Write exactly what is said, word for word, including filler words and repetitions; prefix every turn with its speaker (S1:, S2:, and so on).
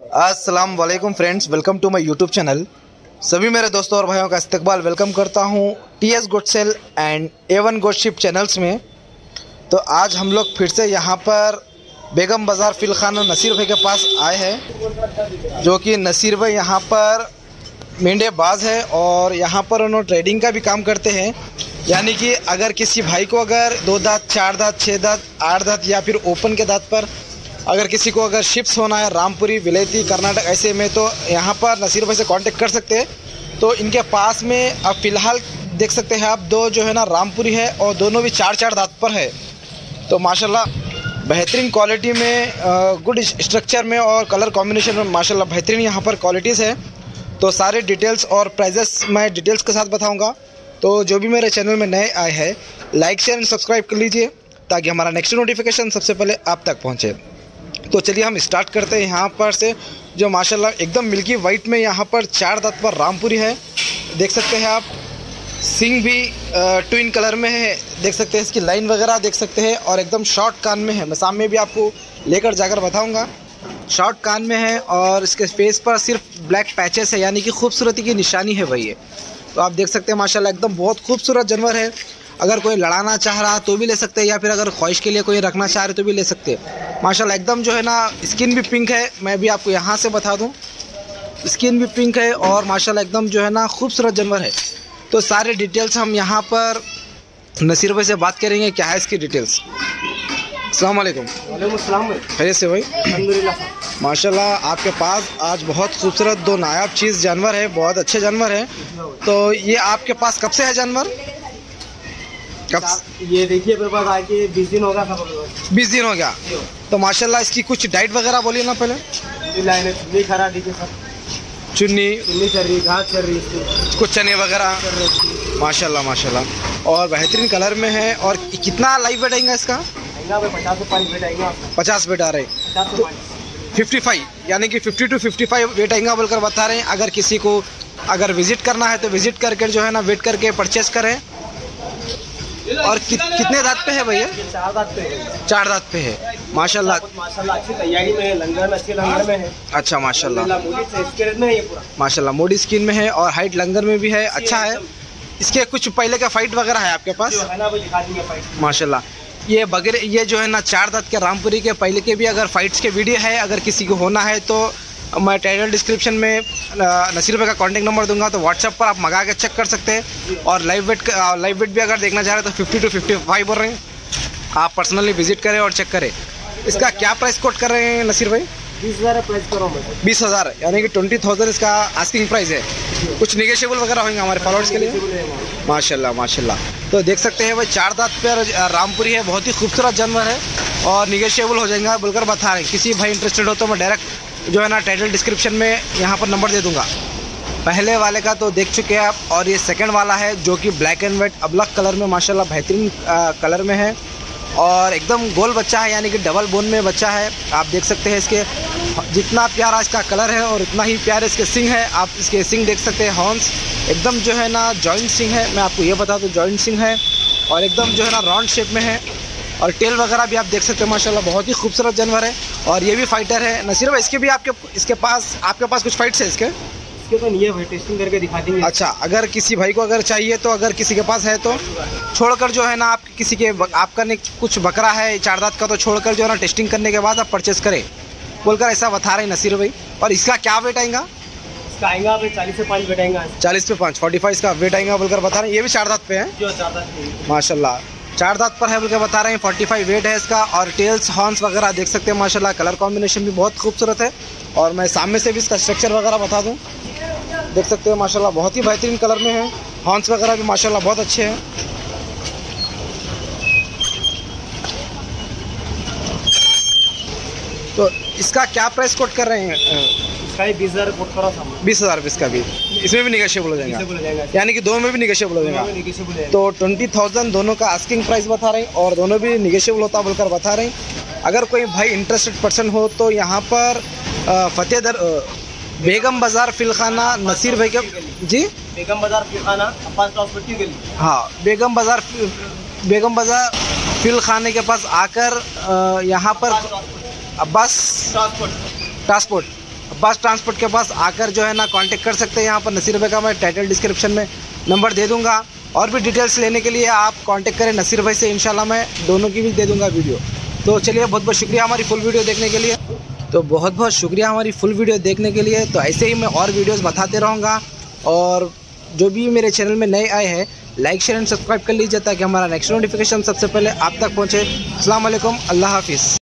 S1: अस्सलाम वालेकुम friends, welcome to my YouTube channel. सभी मेरे दोस्तों और भाइयों का इस्तकबाल वेलकम करता हूं T S goat sale and A one goat ship channels में। तो आज हम लोग फिर से यहां पर बेगम बाज़ार फिलखाना नसीर भाई के पास आए हैं, जो कि नसीर भाई यहां पर मेंढेबाज है और यहां पर उन्होंने ट्रेडिंग का भी काम करते हैं। यानी कि अगर किसी भाई को अगर दो दांत, चार दांत, छः दांत, आठ दांत या फिर ओपन के दांत पर अगर किसी को अगर शिप्स होना है रामपुरी, विलेती, कर्नाटक ऐसे में, तो यहाँ पर नसीर भाई से कांटेक्ट कर सकते हैं। तो इनके पास में अब फ़िलहाल देख सकते हैं आप, दो जो है ना रामपुरी है और दोनों भी चार चार दांत पर है। तो माशाल्लाह बेहतरीन क्वालिटी में, गुड स्ट्रक्चर में और कलर कॉम्बिनेशन में माशाल्लाह बेहतरीन यहाँ पर क्वालिटीज़ है। तो सारे डिटेल्स और प्राइजेस मैं डिटेल्स के साथ बताऊँगा। तो जो भी मेरे चैनल में नए आए हैं, लाइक शेयर एंड सब्सक्राइब कर लीजिए ताकि हमारा नेक्स्ट नोटिफिकेशन सबसे पहले आप तक पहुँचे। तो चलिए हम स्टार्ट करते हैं यहाँ पर से, जो माशाल्लाह एकदम मिल्की वाइट में यहाँ पर चार दांत पर रामपुरी है। देख सकते हैं आप, सिंग भी ट्विन कलर में है, देख सकते हैं इसकी लाइन वगैरह देख सकते हैं, और एकदम शॉर्ट कान में है। मैं सामने भी आपको लेकर जाकर बताऊँगा। शॉर्ट कान में है और इसके फेस पर सिर्फ ब्लैक पैचेस है, यानी कि खूबसूरती की निशानी है वही है। तो आप देख सकते हैं माशाल्लाह एकदम बहुत खूबसूरत जानवर है। अगर कोई लड़ाना चाह रहा तो भी ले सकते हैं, या फिर अगर ख्वाहिश के लिए कोई रखना चाह रहे तो भी ले सकते हैं। माशाल्लाह एकदम जो है ना, स्किन भी पिंक है। मैं भी आपको यहाँ से बता दूँ, स्किन भी पिंक है और माशाल्लाह एकदम जो है ना खूबसूरत जानवर है। तो सारे डिटेल्स हम यहाँ पर नसीर भाई से बात करेंगे। क्या है इसकी डिटेल्स। अस्सलाम वालेकुम।
S2: वालेकुम अस्सलाम।
S1: खैरियत से भाई?
S2: अल्हम्दुलिल्लाह।
S1: माशाल्लाह आपके पास आज बहुत खूबसूरत दो नायाब चीज़ जानवर है, बहुत अच्छे जानवर हैं। तो ये आपके पास कब से है जानवर? कब?
S2: ये देखिए मेरे पास आके बीस दिन होगा।
S1: बीस दिन हो गया। तो माशाल्लाह इसकी कुछ डाइट वगैरह बोलिए ना पहले।
S2: चुन्नी खरा देखिए सर,
S1: चुन्नी
S2: चुन्नी चल रही, घास चल रही,
S1: कुछ चने वगैरह माशाल्लाह माशाल्लाह, और बेहतरीन कलर में है। और कितना लाइव वेट आएगा इसका?
S2: पचास से पाँच वेट आएगा।
S1: पचास वेट आ रहे हैं, फिफ्टी फाइव यानी कि fifty to fifty five weight आएगा बोलकर बता रहे हैं। अगर किसी को अगर विजिट करना है तो विजिट करके जो है ना वेट करके परचेस करें। और कि, कितने दांत पे है भैया?
S2: चार दांत पे है।
S1: चार दांत पे है माशाल्लाह।
S2: माशाल्लाह अच्छी तैयारी में है, लंगर में अच्छे लंगर में है।
S1: अच्छा माशाल्लाह
S2: में है ये पूरा।
S1: माशाल्लाह मोडी स्किन में है और हाइट लंगर में भी है। अच्छा है। इसके कुछ पहले का फाइट वगैरह है आपके पास? माशाल्लाह ये बगैर ये जो है ना चार दांत के रामपुरी के पहले के भी अगर फाइट्स के वीडियो है, अगर किसी को होना है तो मैं टाइटल डिस्क्रिप्शन में नसीर भाई का कॉन्टैक्ट नंबर दूंगा, तो व्हाट्सएप पर आप मंगा के चेक कर सकते हैं। और लाइव वेट लाइव वेट भी अगर देखना चाह रहे हैं तो फिफ्टी टू फिफ्टी फाइव बोल रहे हैं। आप पर्सनली विजिट करें और चेक करें। इसका क्या प्राइस कोट कर रहे हैं नसीर भाई?
S2: बीस हज़ार प्राइस करो।
S1: बीस हज़ार यानी कि ट्वेंटी थाउजेंड इसका आस्किंग प्राइस है। कुछ निगेशियबल वगैरह होंगे हमारे फॉलोअर्स के लिए? माशाल्लाह माशाल्लाह। तो देख सकते हैं भाई चार दांत पर रामपुरी है, बहुत ही खूबसूरत जानवर है और निगेशियबल हो जाएगा बोलकर बता रहे हैं। किसी भाई इंटरेस्टेड हो तो मैं डायरेक्ट जो है ना टाइटल डिस्क्रिप्शन में यहाँ पर नंबर दे दूँगा। पहले वाले का तो देख चुके हैं आप, और ये सेकंड वाला है जो कि ब्लैक एंड वाइट अबलक कलर में माशाल्लाह बेहतरीन कलर में है और एकदम गोल बच्चा है, यानी कि डबल बोन में बच्चा है। आप देख सकते हैं इसके जितना प्यारा इसका कलर है और उतना ही प्यारे इसके सिंग है। आप इसके सिंग देख सकते हैं, हॉर्न्स एकदम जो है ना जॉइंट सिंग है। मैं आपको ये बता दूँ जॉइंट सिंग है और एकदम जो है ना राउंड शेप में है। और टेल वगैरह भी आप देख सकते हैं माशाल्लाह बहुत ही खूबसूरत जानवर है। और ये भी फाइटर है। नसीर भाई इसके भी आपके इसके पास आपके पास कुछ फाइट्स है इसके?
S2: इसके तो नहीं है, टेस्टिंग करके दिखा देंगे।
S1: अच्छा, अगर किसी भाई को अगर चाहिए तो अगर किसी के पास है तो छोड़कर जो है ना आप किसी के आपका ने कुछ बकरा है चार दांत का, तो छोड़कर जो है ना टेस्टिंग करने के बाद आप परचेस करें बोलकर ऐसा बता रहे हैं नसीर भाई। और इसका क्या वेट आएगा?
S2: इसका आएगा चालीस से पाँच वेट आएगा।
S1: चालीस पे पाँच फोर्टी फाइव इसका वेट आएगा बोलकर बता रहे हैं। ये भी चार दांत पे है
S2: जो चार दांत
S1: माशाल्लाह, चार दांत पर है बोल के बता रहे हैं। फोर्टी फाइव वेट है इसका और टेल्स हॉर्न्स वगैरह देख सकते हैं माशाल्लाह। कलर कॉम्बिनेशन भी बहुत खूबसूरत है और मैं सामने से भी इसका स्ट्रक्चर वगैरह बता दूं, देख सकते हैं माशाल्लाह बहुत ही बेहतरीन कलर में है। हॉर्न्स वगैरह भी माशाल्लाह बहुत अच्छे हैं। तो इसका क्या प्राइस कोट कर रहे हैं?
S2: इसका बीस हज़ार कोट करा था।
S1: बीस हज़ार इसका भी, इसमें भी निगेशियबल हो जाएगा, यानी कि दोनों में भी निगेशियबल हो जाएगा। तो ट्वेंटी थाउजेंड दोनों का आस्किंग प्राइस बता रहे हैं और दोनों भी निगेशियबल होता बोलकर बता रहे हैं। अगर कोई भाई इंटरेस्टेड पर्सन हो तो यहाँ पर फतेहदर बेगम बाज़ार फिलखाना नसीर भाई के जी
S2: बेगम बाज़ार फिलखाना अब्बास ट्रांसपोर्ट की गली।
S1: हाँ, बेगम बाज़ार बेगम बाज़ार फिलखाने के पास आकर यहाँ पर Abbas
S2: transport
S1: transport Abbas transport के पास आकर जो है ना कांटेक्ट कर सकते हैं। यहाँ पर नसीर भाई का मैं टाइटल डिस्क्रिप्शन में नंबर दे दूँगा, और भी डिटेल्स लेने के लिए आप कांटेक्ट करें नसीर भाई से, इंशाल्लाह मैं दोनों की भी दे दूँगा वीडियो। तो चलिए, बहुत बहुत शुक्रिया हमारी फुल वीडियो देखने के लिए। तो बहुत बहुत शुक्रिया हमारी फुल वीडियो देखने के लिए। तो ऐसे ही मैं और वीडियोज़ बताते रहूँगा, और जो भी मेरे चैनल में नए आए हैं लाइक शेयर एंड सब्सक्राइब कर लीजिए ताकि हमारा नेक्स्ट नोटिफिकेशन सबसे पहले आप तक पहुँचे। अस्सलाम वालेकुम, अल्लाह हाफिज़।